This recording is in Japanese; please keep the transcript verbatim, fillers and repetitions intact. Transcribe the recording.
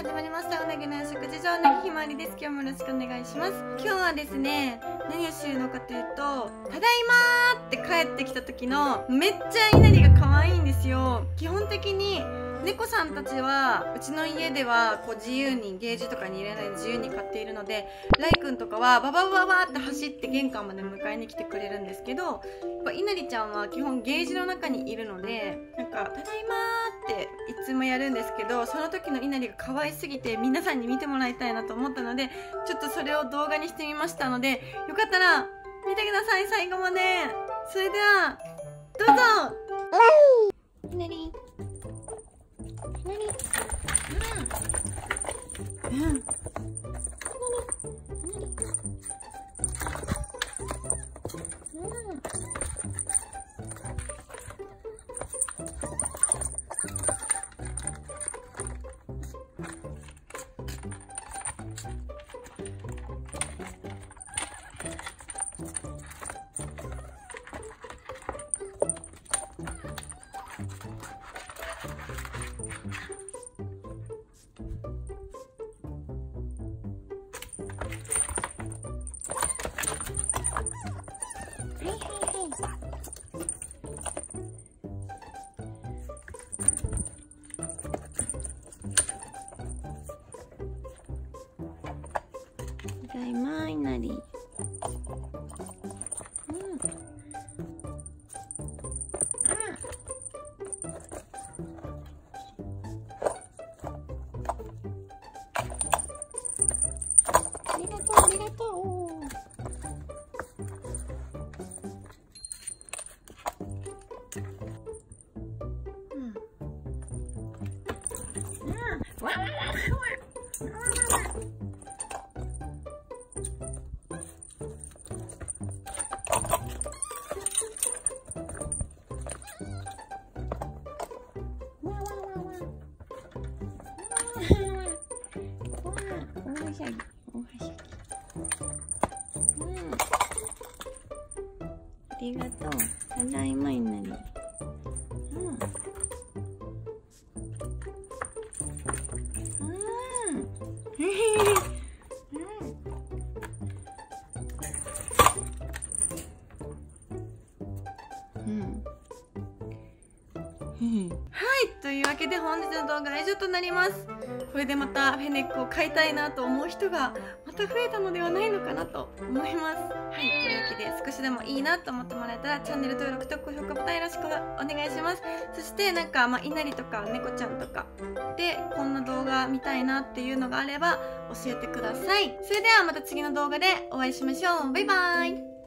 始まりました。うなぎの食事場、うなぎひまわりです。今日もよろしくお願いします。今日はですね、何をするのかというと、ただいまーって帰ってきた時のめっちゃ稲荷が可愛いんですよ。基本的に猫さんたちはうちの家ではこう自由にゲージとかに入れないで自由に飼っているので、ライくんとかはバババババって走って玄関まで迎えに来てくれるんですけど、やっぱ稲荷ちゃんは基本ゲージの中にいるので、なんかただいまーっていつもやるんですけど、その時の稲荷が可愛すぎて皆さんに見てもらいたいなと思ったので、ちょっとそれを動画にしてみましたので、よかったら見てください、最後まで。それではどうぞ。稲荷何？うん。うん。ただいまいなり。うん。ありがとうありがとう。うん。うん。わわわわわ。ありがとう。ただいまいなり。うん。うん。うん。はい、というわけで本日の動画は以上となります。これでまたフェネックを飼いたいなと思う人がまた増えたのではないのかなと思います。はい、というわけで少しでもいいなと思ってもらえたらチャンネル登録と高評価ボタンよろしくお願いします。そしてなんか、まあ、稲荷とか猫ちゃんとかでこんな動画見たいなっていうのがあれば教えてください。それではまた次の動画でお会いしましょう。バイバーイ。